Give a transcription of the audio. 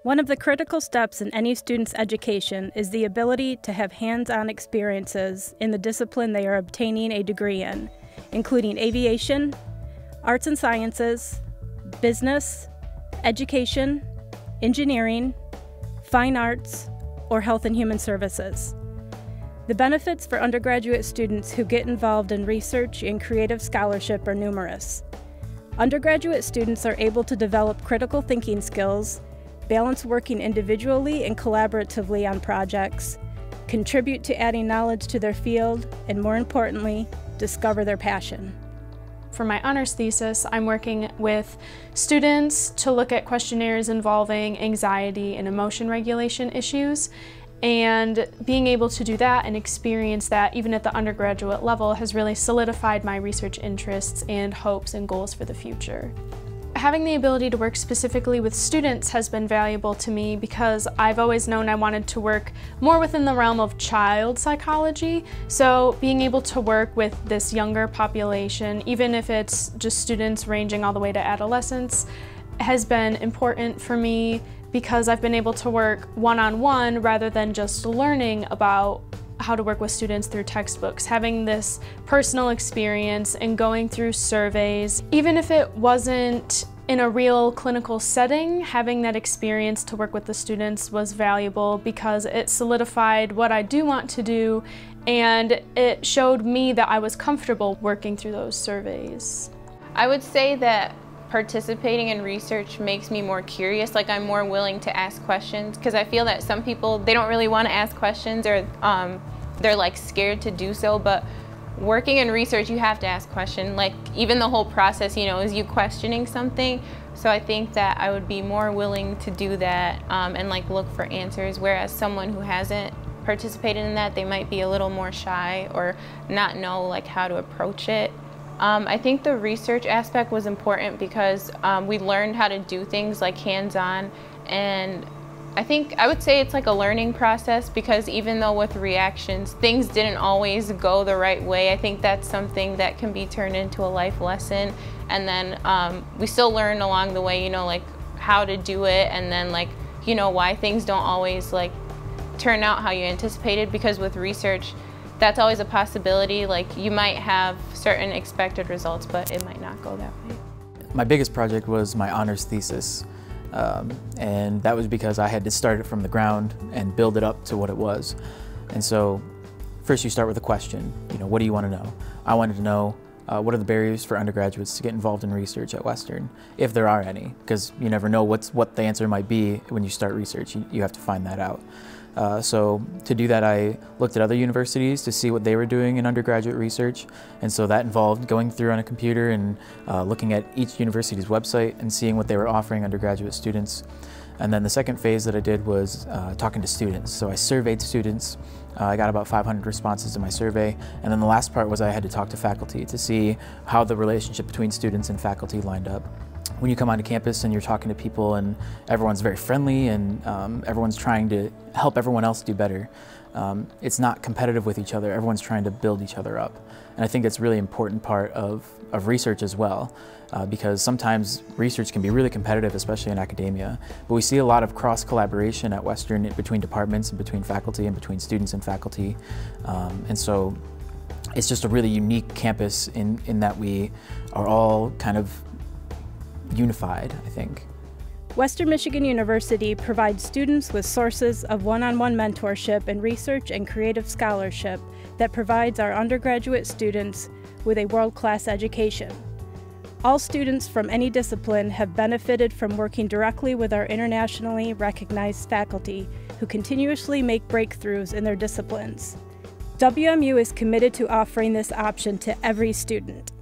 One of the critical steps in any student's education is the ability to have hands-on experiences in the discipline they are obtaining a degree in, including aviation, arts and sciences, business, education, engineering, fine arts, or health and human services. The benefits for undergraduate students who get involved in research and creative scholarship are numerous. Undergraduate students are able to develop critical thinking skills, balance working individually and collaboratively on projects, contribute to adding knowledge to their field, and more importantly, discover their passion. For my honors thesis, I'm working with students to look at questionnaires involving anxiety and emotion regulation issues, and being able to do that and experience that even at the undergraduate level has really solidified my research interests and hopes and goals for the future. Having the ability to work specifically with students has been valuable to me because I've always known I wanted to work more within the realm of child psychology. So being able to work with this younger population, even if it's just students ranging all the way to adolescents, has been important for me because I've been able to work one-on-one rather than just learning about how to work with students through textbooks. Having this personal experience and going through surveys, even if it wasn't in a real clinical setting, having that experience to work with the students was valuable because it solidified what I do want to do, and it showed me that I was comfortable working through those surveys. I would say that participating in research makes me more curious, like I'm more willing to ask questions, because I feel that some people, they don't really want to ask questions, or they're like scared to do so, but working in research you have to ask questions. Like even the whole process, you know, is you questioning something. So I think that I would be more willing to do that and like look for answers, whereas someone who hasn't participated in that, they might be a little more shy or not know like how to approach it. I think the research aspect was important because we learned how to do things like hands-on, and I would say it's like a learning process, because even though with reactions things didn't always go the right way, I think that's something that can be turned into a life lesson, and then we still learn along the way, you know, like how to do it, and then like, you know, why things don't always like turn out how you anticipated, because with research that's always a possibility. Like you might have certain expected results, but it might not go that way. My biggest project was my honors thesis, and that was because I had to start it from the ground and build it up to what it was. And so first you start with a question, you know, what do you want to know? I wanted to know what are the barriers for undergraduates to get involved in research at Western, if there are any, because you never know what the answer might be when you start research. You have to find that out. So to do that, I looked at other universities to see what they were doing in undergraduate research, and so that involved going through on a computer and looking at each university's website and seeing what they were offering undergraduate students. And then the second phase that I did was talking to students. So I surveyed students. I got about 500 responses to my survey, and then the last part was I had to talk to faculty to see how the relationship between students and faculty lined up. When you come onto campus and you're talking to people and everyone's very friendly and everyone's trying to help everyone else do better, it's not competitive with each other, everyone's trying to build each other up. And I think that's a really important part of research as well, because sometimes research can be really competitive, especially in academia, but we see a lot of cross-collaboration at Western between departments and between faculty and between students and faculty, and so it's just a really unique campus in that we are all kind of unified, I think. Western Michigan University provides students with sources of one-on-one mentorship in research and creative scholarship that provides our undergraduate students with a world-class education. All students from any discipline have benefited from working directly with our internationally recognized faculty who continuously make breakthroughs in their disciplines. WMU is committed to offering this option to every student.